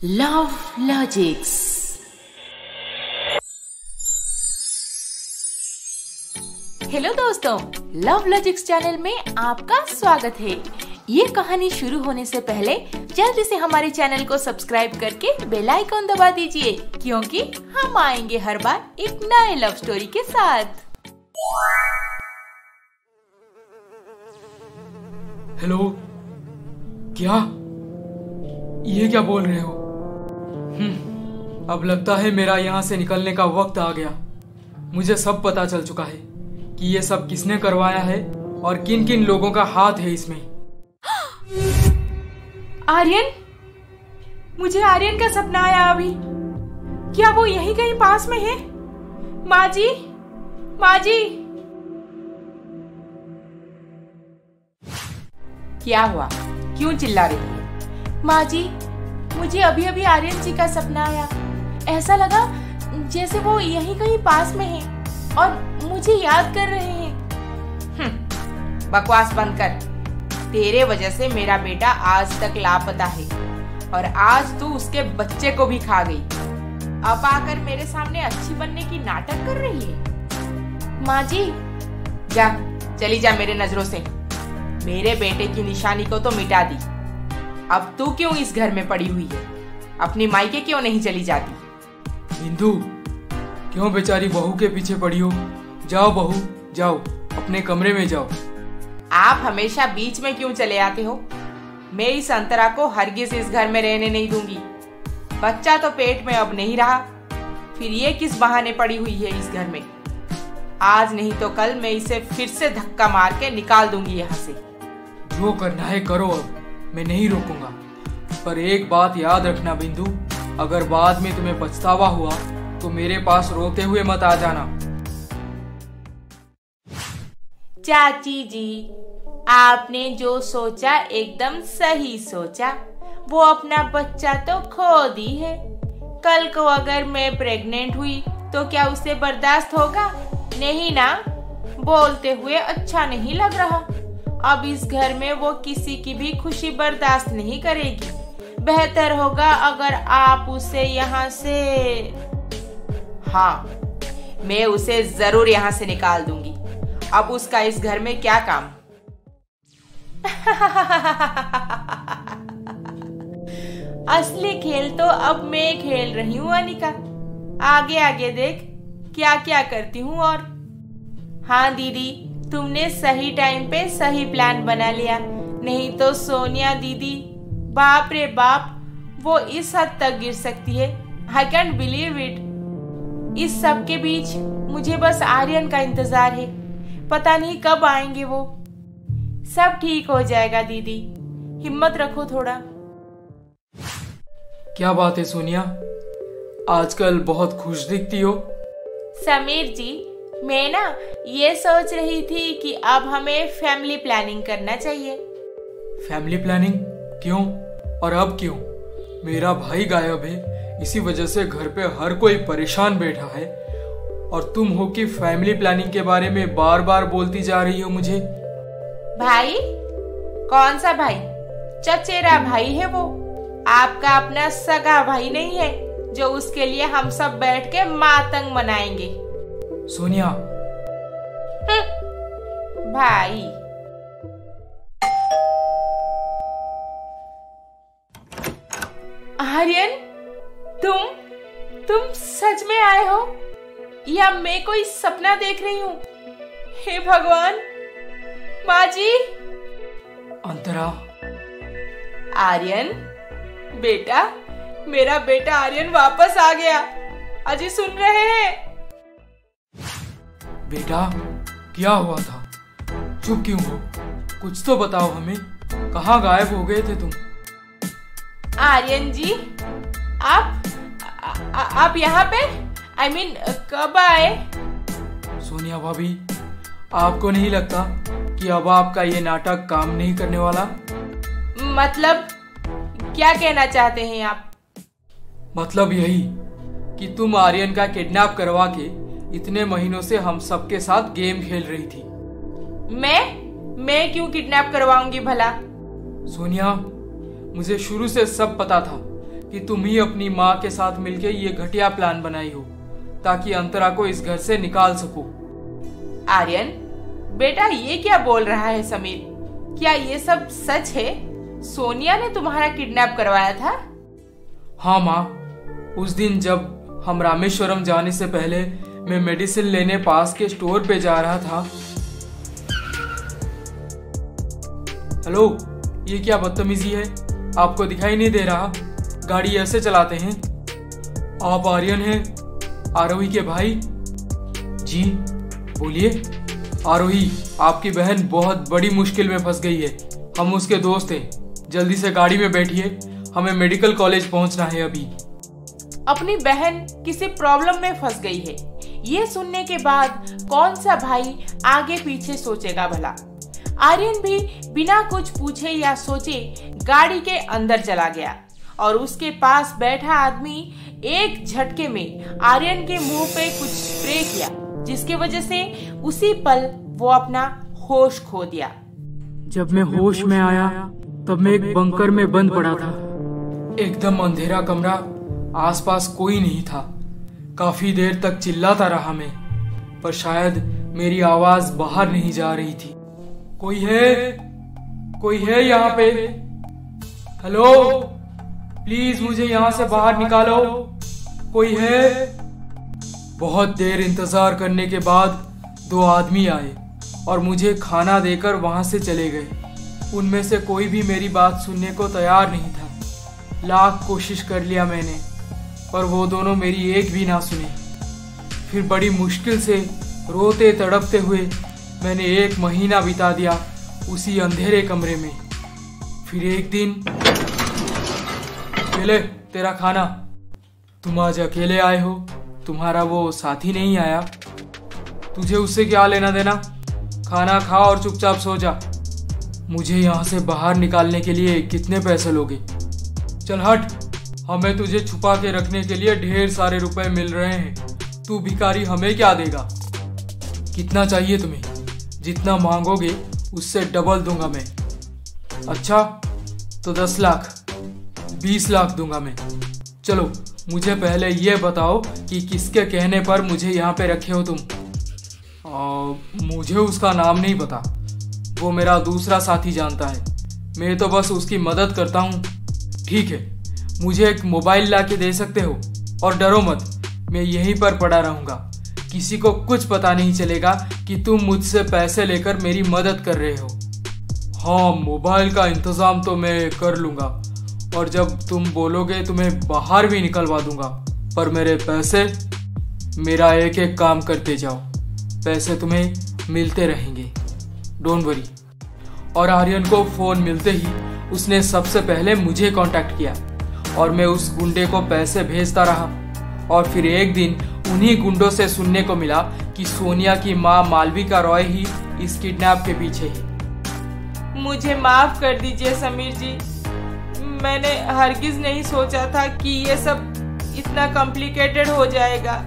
Love logics. Hello दोस्तों, love logics channel में आपका स्वागत है। ये कहानी शुरू होने से पहले जल्दी से हमारे चैनल को सब्सक्राइब करके बेल आइकन दबा दीजिए, क्योंकि हम आएंगे हर बार एक नए लव स्टोरी के साथ। हेलो, क्या ये क्या बोल रहे हो? अब लगता है मेरा यहाँ से निकलने का वक्त आ गया। मुझे सब पता चल चुका है कि ये सब किसने करवाया है और किन किन लोगों का हाथ है इसमें। आर्यन, मुझे आर्यन का सपना आया अभी। क्या वो यहीं कहीं पास में है? माँ जी, माँ जी। क्या हुआ? क्यों चिल्ला रही है? माँ जी, मुझे अभी अभी आर्यन जी का सपना आया। ऐसा लगा जैसे वो यहीं कहीं पास में है और मुझे याद कर रहे हैं। बकवास बंद कर। तेरे वजह से मेरा बेटा आज तक लापता है और आज तू उसके बच्चे को भी खा गई। अब आकर मेरे सामने अच्छी बनने की नाटक कर रही है। माँ जी, जा, चली जा मेरे नजरों से। मेरे बेटे की निशानी को तो मिटा दी। अब तू क्यों इस घर में पड़ी हुई है? अपनी मायके क्यों नहीं चली जाती? बिंदु, क्यों बेचारी बहू के पीछे पड़ी हो? जाओ बहू, जाओ अपने कमरे में जाओ। आप हमेशा बीच में क्यों चले आते हो? मैं इस अंतरा को हरगिज इस घर में रहने नहीं दूंगी। बच्चा तो पेट में अब नहीं रहा, फिर ये किस बहाने पड़ी हुई है इस घर में? आज नहीं तो कल मैं इसे फिर से धक्का मार के निकाल दूंगी यहाँ से। जो करना है करो, अब मैं नहीं रोकूंगा। पर एक बात याद रखना बिंदु, अगर बाद में तुम्हें पछतावा हुआ तो मेरे पास रोते हुए मत आ जाना। चाची जी, आपने जो सोचा एकदम सही सोचा। वो अपना बच्चा तो खो दी है। कल को अगर मैं प्रेग्नेंट हुई तो क्या उसे बर्दाश्त होगा? नहीं ना। बोलते हुए अच्छा नहीं लग रहा। अब इस घर में वो किसी की भी खुशी बर्दाश्त नहीं करेगी। बेहतर होगा अगर आप उसे यहाँ से... हाँ, मैं उसे जरूर यहाँ से निकाल दूंगी। अब उसका इस घर में क्या काम? असली खेल तो अब मैं खेल रही हूँ अनिका। आगे आगे देख क्या क्या करती हूँ। और हाँ दीदी, तुमने सही टाइम पे सही प्लान बना लिया। नहीं तो सोनिया दीदी, बाप रे बाप, वो इस हद तक गिर सकती है। I can't believe it. इस सब के बीच मुझे बस आर्यन का इंतजार है। पता नहीं कब आएंगे वो। सब ठीक हो जाएगा दीदी, हिम्मत रखो थोड़ा। क्या बात है सोनिया, आजकल बहुत खुश दिखती हो। समीर जी, मैं ना ये सोच रही थी कि अब हमें फैमिली प्लानिंग करना चाहिए। Family planning? क्यों और अब क्यों? मेरा भाई गायब है, इसी वजह से घर पे हर कोई परेशान बैठा है और तुम हो कि फैमिली प्लानिंग के बारे में बार बार बोलती जा रही हो मुझे। भाई? कौन सा भाई? चचेरा भाई है वो। आपका अपना सगा भाई नहीं है जो उसके लिए हम सब बैठ के मातंग मनाएंगे। सोनिया। भाई। आर्यन, तुम सच में आए हो या मैं कोई सपना देख रही हूँ? हे भगवान। माँ जी। अंतरा। आर्यन बेटा, मेरा बेटा आर्यन वापस आ गया। अजी सुन रहे हैं? बेटा, क्या हुआ था? चुप क्यों हो? कुछ तो बताओ हमें। कहाँ गायब हो गए थे तुम? आर्यन जी, आप यहाँ पे? I mean, कब आए? सोनिया भाभी, आपको नहीं लगता कि अब आपका ये नाटक काम नहीं करने वाला? मतलब क्या कहना चाहते हैं आप? मतलब यही कि तुम आर्यन का किडनैप करवा के इतने महीनों से हम सबके साथ गेम खेल रही थी। मैं क्यों किडनैप करवाऊंगी भला? सोनिया, मुझे शुरू से सब पता था कि तुम ही अपनी माँ के साथ मिलके ये घटिया प्लान बनाई हो ताकि अंतरा को इस घर से निकाल सको। आर्यन बेटा, ये क्या बोल रहा है समीर? क्या ये सब सच है? सोनिया ने तुम्हारा किडनैप करवाया था? हाँ माँ, उस दिन जब हम रामेश्वरम जाने से पहले मैं मेडिसिन लेने पास के स्टोर पे जा रहा था। हेलो, ये क्या बदतमीजी है? आपको दिखाई नहीं दे रहा? गाड़ी ऐसे चलाते हैं? आप आर्यन हैं, आरोही के भाई? जी बोलिए। आरोही, आपकी बहन बहुत बड़ी मुश्किल में फंस गई है। हम उसके दोस्त हैं। जल्दी से गाड़ी में बैठिए, हमें मेडिकल कॉलेज पहुंचना है अभी। अपनी बहन किसी प्रॉब्लम में फंस गई है, ये सुनने के बाद कौन सा भाई आगे पीछे सोचेगा भला? आर्यन भी बिना कुछ पूछे या सोचे गाड़ी के अंदर चला गया और उसके पास बैठा आदमी एक झटके में आर्यन के मुंह पे कुछ स्प्रे किया, जिसकी वजह से उसी पल वो अपना होश खो दिया। जब मैं होश में आया तब मैं एक बंकर में बंद पड़ा था। एकदम अंधेरा कमरा, आसपास कोई नहीं था। काफी देर तक चिल्लाता रहा मैं, पर शायद मेरी आवाज बाहर नहीं जा रही थी। कोई है? कोई है यहाँ पे? हेलो, प्लीज मुझे यहाँ से बाहर निकालो। कोई है? बहुत देर इंतजार करने के बाद 2 आदमी आए और मुझे खाना देकर वहां से चले गए। उनमें से कोई भी मेरी बात सुनने को तैयार नहीं था। लाख कोशिश कर लिया मैंने, पर वो दोनों मेरी एक भी ना सुनी। फिर बड़ी मुश्किल से रोते तड़पते हुए मैंने 1 महीना बिता दिया उसी अंधेरे कमरे में। फिर एक दिन, ले तेरा खाना। तुम आज अकेले आए हो, तुम्हारा वो साथी नहीं आया। तुझे उससे क्या लेना देना? खाना खा और चुपचाप सो जा। मुझे यहाँ से बाहर निकालने के लिए कितने पैसे लोगे? चल हट, हमें तुझे छुपा के रखने के लिए ढेर सारे रुपए मिल रहे हैं। तू भिखारी हमें क्या देगा? कितना चाहिए तुम्हें? जितना मांगोगे उससे डबल दूंगा मैं। अच्छा तो 10 लाख, 20 लाख दूंगा मैं। चलो मुझे पहले ये बताओ कि किसके कहने पर मुझे यहाँ पे रखे हो तुम? मुझे उसका नाम नहीं पता, वो मेरा दूसरा साथी जानता है। मैं तो बस उसकी मदद करता हूँ। ठीक है, मुझे एक मोबाइल ला के दे सकते हो? और डरो मत, मैं यहीं पर पड़ा रहूँगा। किसी को कुछ पता नहीं चलेगा कि तुम मुझसे पैसे लेकर मेरी मदद कर रहे हो। हाँ, मोबाइल का इंतज़ाम तो मैं कर लूँगा, और जब तुम बोलोगे तुम्हें बाहर भी निकलवा दूंगा। पर मेरे पैसे, मेरा एक एक काम करते जाओ, पैसे तुम्हें मिलते रहेंगे, डोंट वरी। और आर्यन को फोन मिलते ही उसने सबसे पहले मुझे कांटेक्ट किया और मैं उस गुंडे को पैसे भेजता रहा। और फिर एक दिन उन्हीं गुंडों से सुनने को मिला कि सोनिया की माँ मालविका रॉय ही इस किडनैप के पीछे है। मुझे माफ कर दीजिए समीर जी, मैंने हरगिज नहीं सोचा था कि ये सब इतना कॉम्प्लिकेटेड हो जाएगा।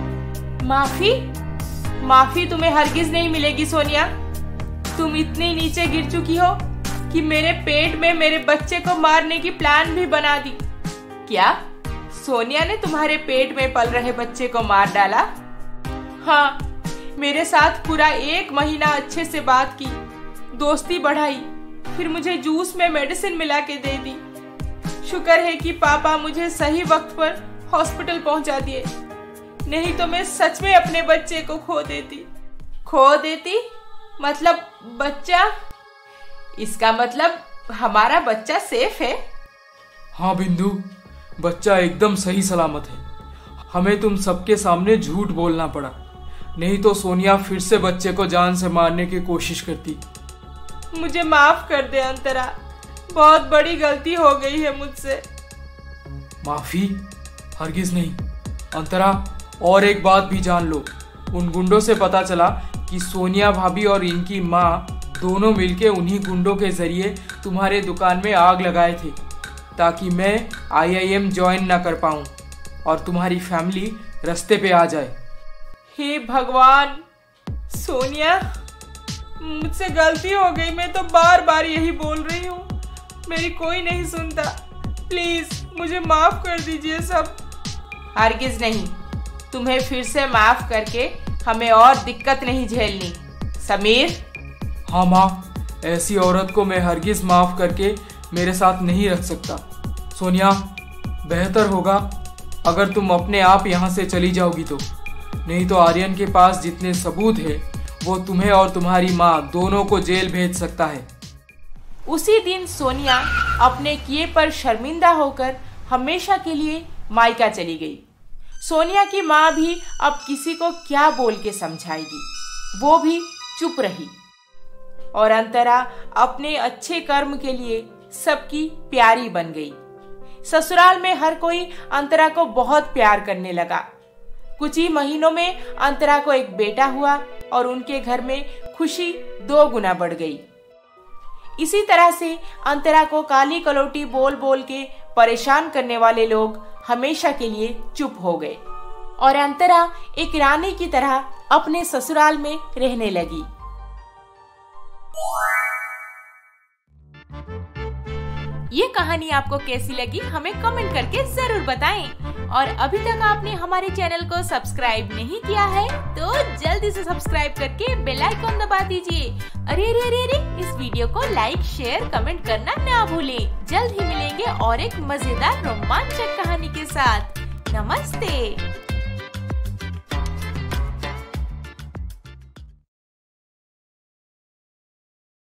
माफी तुम्हें हरगिज नहीं मिलेगी सोनिया। तुम इतनी नीचे गिर चुकी हो कि मेरे पेट में मेरे बच्चे को मारने की प्लान भी बना दी। क्या सोनिया ने तुम्हारे पेट में पल रहे बच्चे को मार डाला? हाँ, मेरे साथ पूरा 1 महीना अच्छे से बात की, दोस्ती बढ़ाई, फिर मुझे जूस में मेडिसिन मिला के दे दी। शुक्र है कि पापा मुझे सही वक्त पर हॉस्पिटल पहुंचा दिए, नहीं तो मैं सच में अपने बच्चे को खो देती। मतलब बच्चा? इसका मतलब हमारा बच्चा सेफ है? हाँ बिंदु, बच्चा एकदम सही सलामत है। हमें तुम सबके सामने झूठ बोलना पड़ा, नहीं तो सोनिया फिर से बच्चे को जान से मारने की कोशिश करती। मुझे माफ कर दे अंतरा, बहुत बड़ी गलती हो गई है मुझसे। माफी? हरगिज नहीं अंतरा, और एक बात भी जान लो, उन गुंडों से पता चला कि सोनिया भाभी और इनकी माँ दोनों मिलके उन्हीं गुंडों के जरिए तुम्हारे दुकान में आग लगाए थे ताकि मैं IIM ज्वाइन ना कर पाऊँ और तुम्हारी फैमिली रास्ते पे आ जाए। हे भगवान, सोनिया मुझसे गलती हो गई। मैं तो बार बार यही बोल रही हूँ, मेरी कोई नहीं सुनता। प्लीज मुझे माफ कर दीजिए सब। हरगिज नहीं, तुम्हें फिर से माफ करके हमें और दिक्कत नहीं झेलनी। समीर। हाँ माँ, ऐसी औरत को मैं हरगिज माफ करके मेरे साथ नहीं रख सकता। सोनिया, बेहतर होगा अगर तुम अपने आप यहाँ से चली जाओगी तो, नहीं तो आर्यन के पास जितने सबूत है वो तुम्हें और तुम्हारी माँ दोनों को जेल भेज सकता है। उसी दिन सोनिया अपने किए पर शर्मिंदा होकर हमेशा के लिए मायका चली गई। सोनिया की माँ भी अब किसी को क्या बोल के समझाएगी, वो भी चुप रही। और अंतरा अपने अच्छे कर्म के लिए सबकी प्यारी बन गई। ससुराल में हर कोई अंतरा को बहुत प्यार करने लगा। कुछ ही महीनों में अंतरा को एक बेटा हुआ और उनके घर में खुशी 2 गुना बढ़ गई। इसी तरह से अंतरा को काली कलौटी बोल बोल के परेशान करने वाले लोग हमेशा के लिए चुप हो गए और अंतरा एक रानी की तरह अपने ससुराल में रहने लगी। ये कहानी आपको कैसी लगी हमें कमेंट करके जरूर बताएं। और अभी तक आपने हमारे चैनल को सब्सक्राइब नहीं किया है तो जल्दी से सब्सक्राइब करके बेल आइकन दबा दीजिए। अरे अरे अरे अरे, इस वीडियो को लाइक शेयर कमेंट करना ना भूलें। जल्द ही मिलेंगे और एक मजेदार रोमांचक कहानी के साथ। नमस्ते।